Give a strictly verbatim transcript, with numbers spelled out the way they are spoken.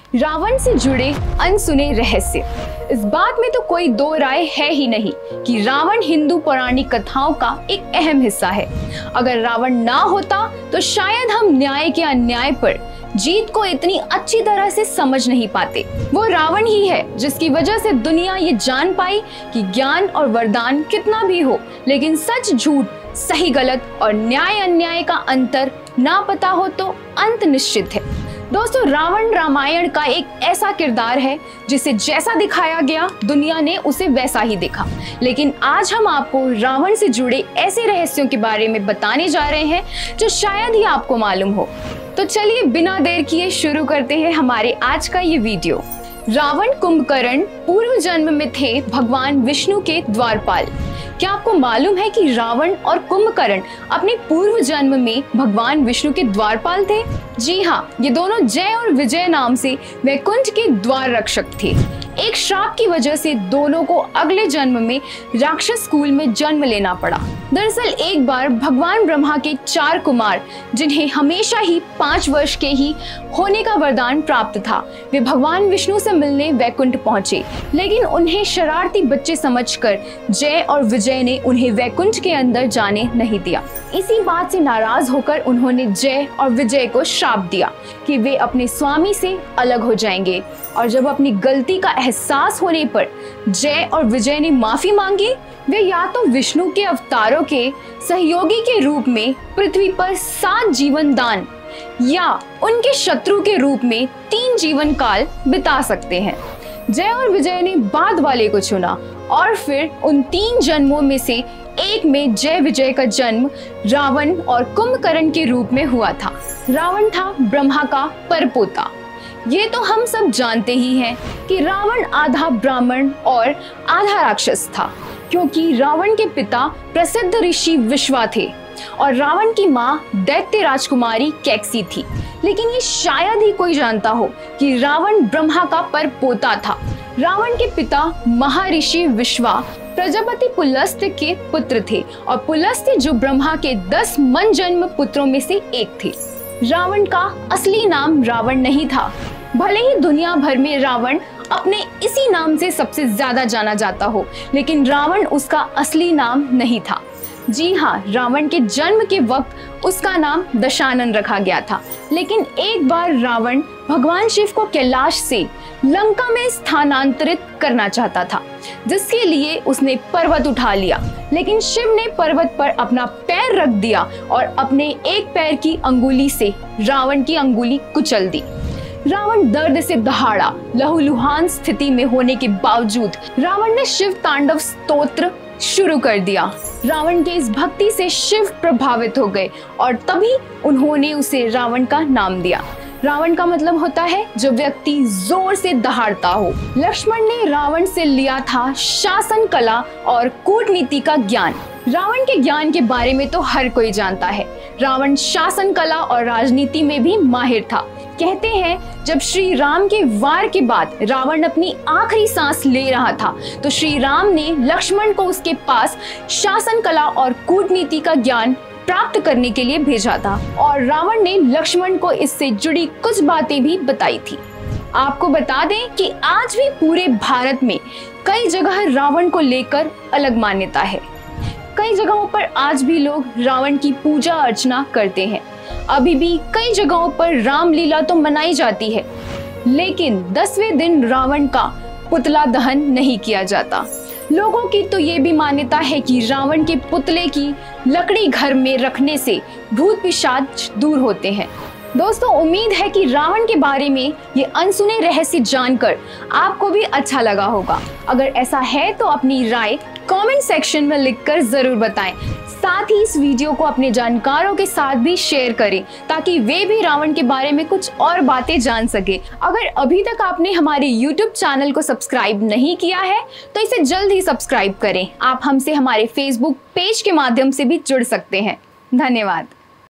रावण से जुड़े अनसुने रहस्य। इस बात में तो कोई दो राय है ही नहीं कि रावण हिंदू पौराणिक कथाओं का एक अहम हिस्सा है। अगर रावण ना होता तो शायद हम न्याय के अन्याय पर जीत को इतनी अच्छी तरह से समझ नहीं पाते। वो रावण ही है जिसकी वजह से दुनिया ये जान पाई कि ज्ञान और वरदान कितना भी हो, लेकिन सच झूठ, सही गलत और न्याय अन्याय का अंतर ना पता हो तो अंत निश्चित है। दोस्तों, रावण रामायण का एक ऐसा किरदार है जिसे जैसा दिखाया गया दुनिया ने उसे वैसा ही देखा। लेकिन आज हम आपको रावण से जुड़े ऐसे रहस्यों के बारे में बताने जा रहे हैं जो शायद ही आपको मालूम हो। तो चलिए बिना देर किए शुरू करते हैं हमारे आज का ये वीडियो। रावण कुंभकर्ण पूर्व जन्म में थे भगवान विष्णु के द्वारपाल। क्या आपको मालूम है कि रावण और कुंभकर्ण अपने पूर्व जन्म में भगवान विष्णु के द्वारपाल थे? जी हाँ, ये दोनों जय और विजय नाम से वैकुंठ के द्वार रक्षक थे। एक श्राप की वजह से दोनों को अगले जन्म में राक्षस कुल में जन्म लेना पड़ा। दरअसल एक बार भगवान ब्रह्मा के चार कुमार, जिन्हें हमेशा ही पाँच वर्ष के ही होने का वरदान प्राप्त था, वे भगवान विष्णु से मिलने वैकुंठ पहुंचे। लेकिन उन्हें शरारती बच्चे समझकर जय और विजय ने उन्हें वैकुंठ के अंदर जाने नहीं दिया। इसी बात से नाराज होकर उन्होंने जय और विजय को श्राप दिया कि वे अपने स्वामी से अलग हो जाएंगे। और जब अपनी गलती का एहसास होने पर जय और विजय ने माफी मांगी, वे या तो विष्णु के अवतारों के सहयोगी के रूप में पृथ्वी पर सात जीवन दान या उनके शत्रु के रूप में तीन जीवन काल बिता सकते हैं। जय और विजय ने बाद वाले को चुना और फिर उन तीन जन्मों में से एक में जय विजय का जन्म रावण और कुंभकर्ण के रूप में हुआ था। रावण था ब्रह्मा का परपोता। ये तो हम सब जानते ही हैं कि रावण आधा ब्राह्मण और आधा राक्षस था, क्योंकि रावण के पिता प्रसिद्ध ऋषि विश्वा थे और रावण की माँ दैत्य राजकुमारी कैकसी थी। लेकिन ये शायद ही कोई जानता हो कि रावण ब्रह्मा का परपोता था। रावण के पिता महर्षि विश्वा प्रजापति पुलस्त्य के पुत्र थे और पुलस्त्य जो ब्रह्मा के दस मन जन्म पुत्रों में से एक थे। रावण का असली नाम रावण नहीं था, भले ही दुनिया भर में रावण अपने इसी नाम से सबसे ज्यादा जाना जाता हो, लेकिन रावण उसका असली नाम नहीं था। जी हाँ, रावण के जन्म के वक्त उसका नाम दशानन रखा गया था। लेकिन एक बार रावण भगवान शिव को कैलाश से लंका में स्थानांतरित करना चाहता था, जिसके लिए उसने पर्वत उठा लिया। लेकिन शिव ने पर्वत पर अपना पैर रख दिया और अपने एक पैर की अंगुली से रावण की अंगुली कुचल दी। रावण दर्द से दहाड़ा। लहूलुहान स्थिति में होने के बावजूद रावण ने शिव तांडव स्तोत्र शुरू कर दिया। रावण के इस भक्ति से शिव प्रभावित हो गए और तभी उन्होंने उसे रावण का नाम दिया। रावण का मतलब होता है जो व्यक्ति जोर से दहाड़ता हो। लक्ष्मण ने रावण से लिया था शासन कला और कूटनीति का ज्ञान। रावण के ज्ञान के बारे में तो हर कोई जानता है। रावण शासन कला और राजनीति में भी माहिर था। कहते हैं जब श्री राम के वार के बाद रावण अपनी आखिरी सांस ले रहा था तो श्री राम ने लक्ष्मण को उसके पास शासन कला और कूटनीति का ज्ञान प्राप्त करने के लिए भेजा था और रावण ने लक्ष्मण को इससे जुड़ी कुछ बातें भी बताई थी। आपको बता दें कि आज भी पूरे भारत में कई जगह रावण को लेकर अलग मान्यता है। कई जगहों पर आज भी लोग रावण की पूजा अर्चना करते हैं। अभी भी कई जगहों पर रामलीला तो मनाई जाती है, लेकिन दसवें दिन रावण का पुतला दहन नहीं किया जाता। लोगों की तो ये भी मान्यता है कि रावण के पुतले की लकड़ी घर में रखने से भूत पिशाच दूर होते हैं। दोस्तों, उम्मीद है कि रावण के बारे में ये अनसुने रहस्य जानकर आपको भी अच्छा लगा होगा। अगर ऐसा है तो अपनी राय कमेंट सेक्शन में लिखकर जरूर बताएं। साथ ही इस वीडियो को अपने जानकारों के साथ भी शेयर करें ताकि वे भी रावण के बारे में कुछ और बातें जान सके। अगर अभी तक आपने हमारे यूट्यूब चैनल को सब्सक्राइब नहीं किया है तो इसे जल्द ही सब्सक्राइब करें। आप हमसे हमारे फेसबुक पेज के माध्यम से भी जुड़ सकते हैं। धन्यवाद।